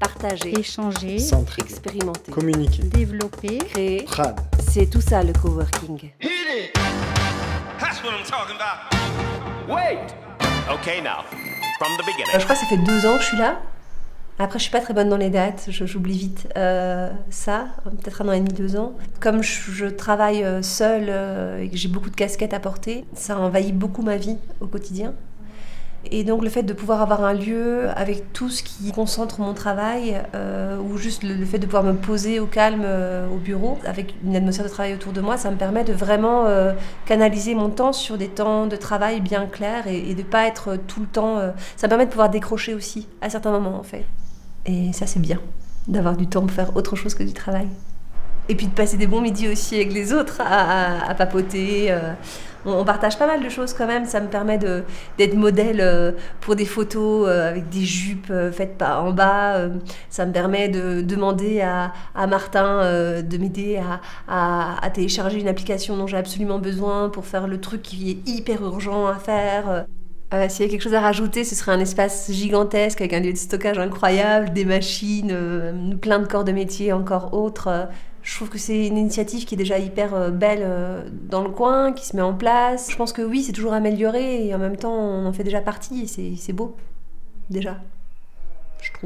Partager, échanger, s'entraider, expérimenter, communiquer, développer, créer. Rad. C'est tout ça le coworking. That's what I'm talking about. Wait. Okay, now, from the beginning. Je crois que ça fait 2 ans que je suis là. Après, je suis pas très bonne dans les dates, j'oublie vite ça, peut-être 1 an et demi, 2 ans. Comme je travaille seule et que j'ai beaucoup de casquettes à porter, ça envahit beaucoup ma vie au quotidien. Et donc le fait de pouvoir avoir un lieu avec tout ce qui concentre mon travail, ou juste le fait de pouvoir me poser au calme au bureau, avec une atmosphère de travail autour de moi, ça me permet de vraiment canaliser mon temps sur des temps de travail bien clairs et de ne pas être tout le temps... ça me permet de pouvoir décrocher aussi, à certains moments en fait. Et ça c'est bien, d'avoir du temps pour faire autre chose que du travail. Et puis de passer des bons midis aussi avec les autres, à papoter. On partage pas mal de choses quand même, ça me permet d'être modèle pour des photos avec des jupes faites en bas. Ça me permet de demander à Martin de m'aider à télécharger une application dont j'ai absolument besoin pour faire le truc qui est hyper urgent à faire. S'il y a quelque chose à rajouter, ce serait un espace gigantesque avec un lieu de stockage incroyable, des machines, plein de corps de métier encore autres. Je trouve que c'est une initiative qui est déjà hyper belle dans le coin, qui se met en place. Je pense que oui, c'est toujours amélioré et en même temps, on en fait déjà partie et c'est beau, déjà, je trouve.